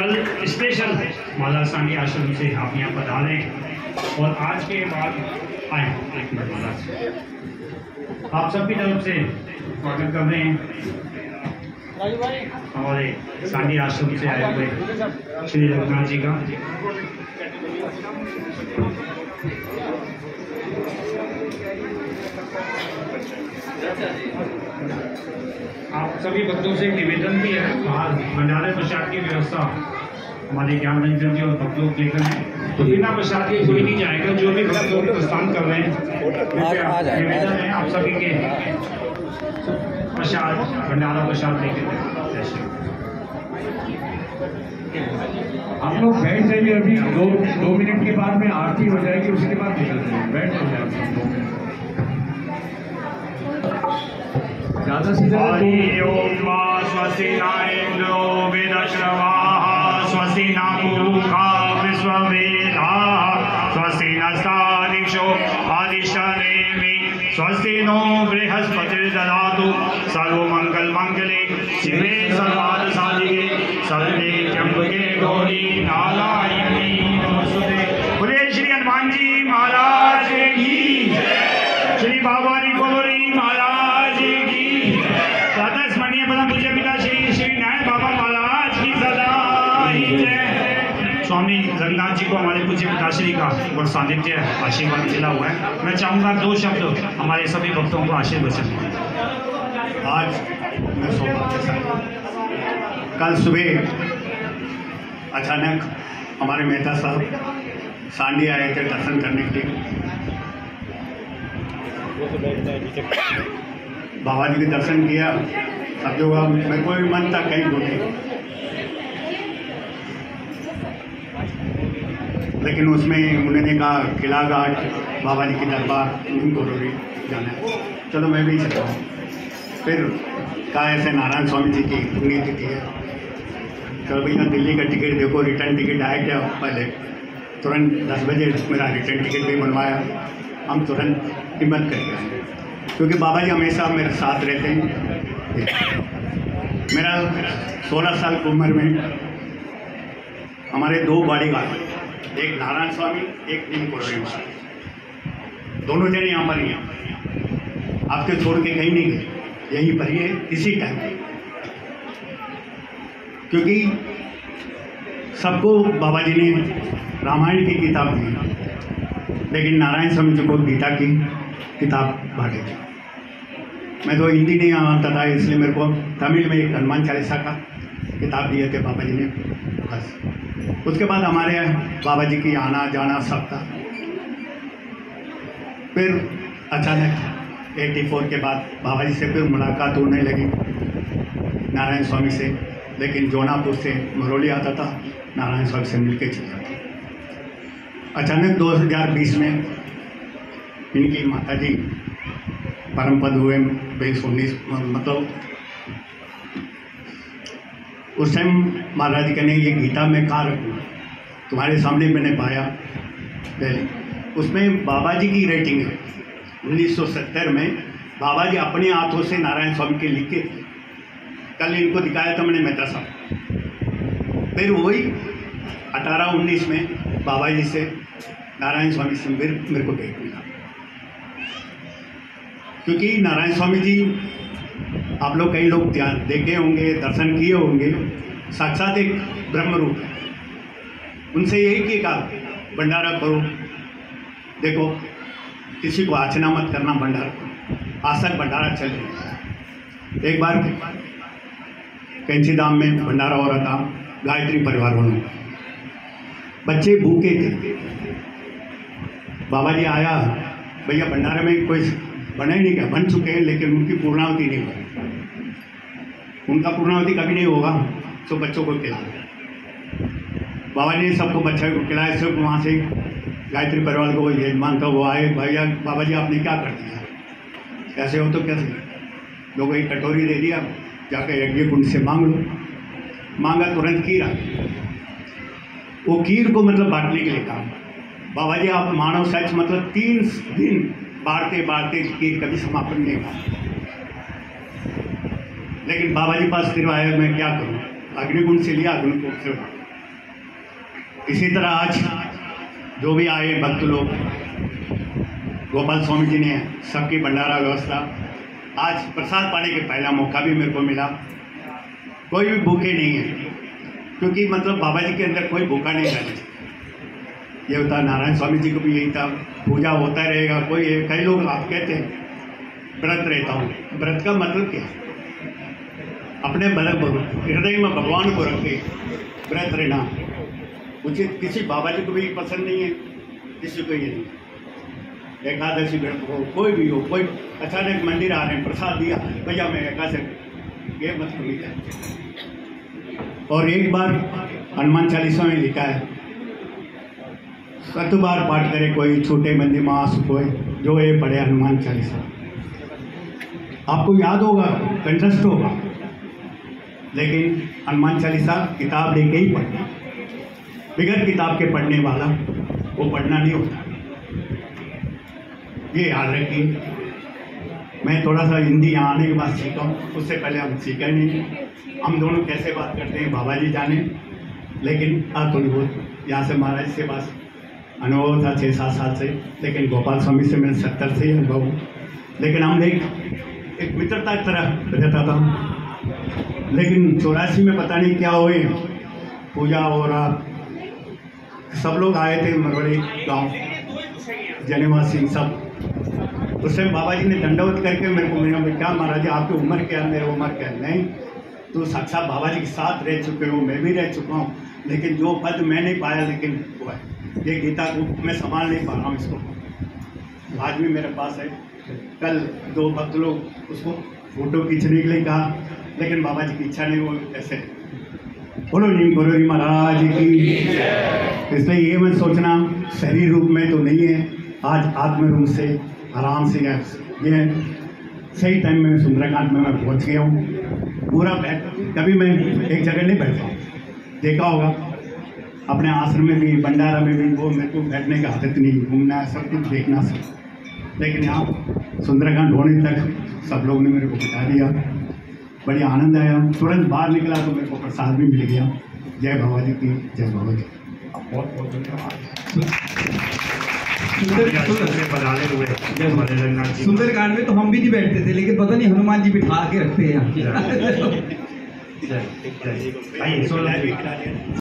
कल स्पेशल माला सांडी आश्रम से आप यहाँ पधारे और आज के बाद आए एक मिनट माला से आप सबकी तरफ से स्वागत कर रहे हैं हमारे सांडी आश्रम से आए हुए श्री रघुनाथ जी का। आप सभी भक्तों से एक निवेदन भी है, बाहर भंडारे प्रसाद की व्यवस्था हमारे ज्ञान रंजन जी और भक्त लोग लेकर हैं, तो बिना प्रसाद के कोई नहीं जाएगा। जो भी भक्त लोग प्रस्थान कर रहे हैं निवेदन है आप सभी के प्रसाद भंडारा प्रसाद लेकर आप लोग बैठ जाइए। अभी दो मिनट के बाद में आरती हो जाएगी, उसके बाद निकलते हैं। बैठ जाइए ज्यादा से ज्यादा। स्वस्ति इंद्रो वेदश्रवाः स्वस्ति नूखा विश्ववेदाः स्वस्ति नस्तारिक्षो आदिशनेमि स्वस्ति नो बृहस्पतिर्ददातु सर्वमंगलमंगले शिवे सर्वार्थसाधिके शरण्ये त्र्यंबके गौरी नारायणी नमोस्तुते। बोले श्री हनुमान जी महाराज की, श्री बाबा गौरी महाराज की, सदा स्मरणीय परम पूज्य पिता श्री श्री नारायण बाबा महाराज की सदा ही जय। स्वामी रघुनाथ जी को हमारे पूज्य पिताश्री का और सानिध्य आशीर्वाद मिला हुआ है। मैं चाहूँगा दो शब्द हमारे सभी भक्तों को आशीर्वचन। आज मैं सौभाग्य से कल सुबह अचानक हमारे मेहता साहब सांडी आए थे दर्शन करने के लिए। बाबा जी के दर्शन किया, सब जो मेरे को भी मन था कहीं घूमे, लेकिन उसमें उन्होंने कहा किला घाट बाबा जी की दरबार कोरोरी जाना है, चलो मैं भी चलता हूँ। फिर कहा ऐसे नारायण स्वामी जी की पुण्यतिथि है, चलो भैया दिल्ली का टिकट देखो, रिटर्न टिकट आया क्या पहले, तुरंत 10 बजे मेरा रिटर्न टिकट भी बनवाया। हम तुरंत हिम्मत करके आए क्योंकि बाबा जी हमेशा मेरे साथ रहते हैं। मेरा 16 साल की उम्र में हमारे 2 बॉडीगार्ड, एक नारायण स्वामी एक नीम कोरोरी महाराज, दोनों जने यहाँ पर ही हैं, आपके छोड़ के कहीं नहीं गए, यहीं पर ही है इसी टाइम पे। क्योंकि सबको बाबा जी ने रामायण की किताब दी, लेकिन नारायण स्वामी जी को गीता की किताब बांटी थी। मैं तो हिंदी नहीं जानता था, इसलिए मेरे को तमिल में एक हनुमान चालीसा का किताब दिए थे बाबा जी ने, बस। उसके बाद हमारे बाबा जी की आना जाना सब था। फिर अचानक 84 के बाद बाबा जी से फिर मुलाकात होने लगी नारायण स्वामी से, लेकिन जौनापुर से मरोली आता था, नारायण स्वामी से मिलके चला था। अचानक 2020 में इनकी माता जी परम पद हुए 2019, मतलब उस टाइम महाराज जी कहने ये गीता में कहाँ रखूँ, तुम्हारे सामने मैंने पाया पहले। उसमें बाबा जी की रेटिंग है। 1970 में बाबा जी अपने हाथों से नारायण स्वामी के लिखे, कल इनको दिखाया था मैंने मेहता साहब। फिर वही 18-19 में बाबा जी से नारायण स्वामी से मेरे को भेंट मिला, क्योंकि नारायण स्वामी जी आप लोग कई लोग ध्यान देखे होंगे, दर्शन किए होंगे, साक्षात एक ब्रह्म रूप है। उनसे यही कि कहा भंडारा करो, देखो किसी को आचना मत करना, भंडारा करो, आज तक भंडारा चल रहा है। एक बार कैंची धाम में भंडारा हो रहा था, गायत्री परिवार वालों, बच्चे भूखे थे। बाबा जी आया, भैया भंडारे में कोई बना ही नहीं, क्या बन चुके हैं लेकिन उनकी पूर्णावती नहीं हुई, उनका पूर्णावती कभी नहीं होगा, तो बच्चों को खिलाया। बाबा जी ने सबको बच्चे को खिलाया। सिर्फ वहाँ से गायत्री परिवार को यजमान था, वो आए, भैया बाबा जी आपने क्या कर दिया, ऐसे हो तो कैसे, लोगों एक कटोरी दे दिया, जाकर यज्ञ कुंड से मांग लो। मांगा, तुरंत खीर आ गई। वो खीर को मतलब बांटने के लिए कहा, बाबा जी आप मानव सच, मतलब 3 दिन बांटते बांटते खीर कभी समापन नहीं हुआ। लेकिन बाबा जी पास फिर आया, मैं क्या करूं, अग्निकुंड से लिया, अग्निकुंड से इसी तरह आज जो भी आए भक्त लोग, गोपाल स्वामी जी ने सबकी भंडारा व्यवस्था, आज प्रसाद पाने के पहला मौका भी मेरे को मिला। कोई भी भूखे नहीं है, क्योंकि मतलब बाबा जी के अंदर कोई भूखा नहीं रहना चाहिए। ये होता, नारायण स्वामी जी को भी यही था, पूजा होता रहेगा। कई लोग आप कहते हैं व्रत रहता हूँ, व्रत का मतलब क्या है? अपने हृदय में भगवान को रख के व्रत रहना उचित। किसी बाबा जी को भी पसंद नहीं है, किसी को ये नहीं। एकादशी व्रत हो, कोई भी हो, कोई अचानक मंदिर आ रहे हैं, प्रसाद दिया, भैया मैं एकादशी, ये मतलब नहीं है। और एक बार हनुमान चालीसा में लिखा है, 7 बार पाठ करे कोई, छोटे मंदी मास कोई, जो ये पढ़े हनुमान चालीसा। आपको याद होगा, कंठस्थ होगा, लेकिन हनुमान चालीसा किताब लेके ही पढ़ना। बगैर किताब के पढ़ने वाला वो पढ़ना नहीं होता, ये याद रखिए। मैं थोड़ा सा हिंदी यहाँ आने के बाद सीखा हूँ, उससे पहले हम सीखा ही नहीं। हम दोनों कैसे बात करते हैं बाबा जी जाने, लेकिन थोड़ी बहुत यहाँ से महाराज से बात अनुभव था 6-7 साल से, लेकिन गोपाल स्वामी से मेरे 70 से ही अनुभव। लेकिन हम एक मित्रता की तरह रहता था। लेकिन 84 में पता नहीं क्या हुए, पूजा हो रहा, सब लोग आए थे मरवाड़ी गांव, जनेवा सिंह सब। उस टाइम बाबा जी ने दंडवत करके मेरे को मिला, क्या महाराज आपकी उम्र क्या है? मेरी उम्र क्या है? नहीं, तो साक्षात बाबा जी के साथ रह चुके हो, मैं भी रह चुका हूँ, लेकिन जो पद मैं नहीं पाया, लेकिन वो है ये गीता को मैं संभाल नहीं पा रहा हूँ। इसको आज भी मेरे पास है। कल 2 भक्त लोग उसको फोटो खींचने के लिए कहा, लेकिन बाबा जी की इच्छा नहीं, वो ऐसे बोलो नीम करो री महाराज की। इसलिए ये मैं सोचना शरीर रूप में तो नहीं है, आज आत्म रूप से आराम से है। ये सही टाइम में सुंदरकांड में मैं पहुंच गया हूँ। पूरा बैठ, कभी मैं एक जगह नहीं बैठा हूँ, देखा होगा अपने आश्रम में भी, भंडारा में भी, वो मेरे को बैठने का आदत नहीं, घूमना सब कुछ देखना सब। लेकिन यहाँ सुंदरकांड होने तक सब लोग ने मेरे को बता दिया, बड़ी आनंद आया। तुरंत बाहर निकला तो मेरे को प्रसाद भी मिल गया। जय बाबा जी की, जय बाबा जी। बहुत बहुत धन्यवाद। सुंदरकांड में तो हम भी नहीं बैठते थे, लेकिन पता नहीं हनुमान जी बिठा के रखते हैं यहाँ।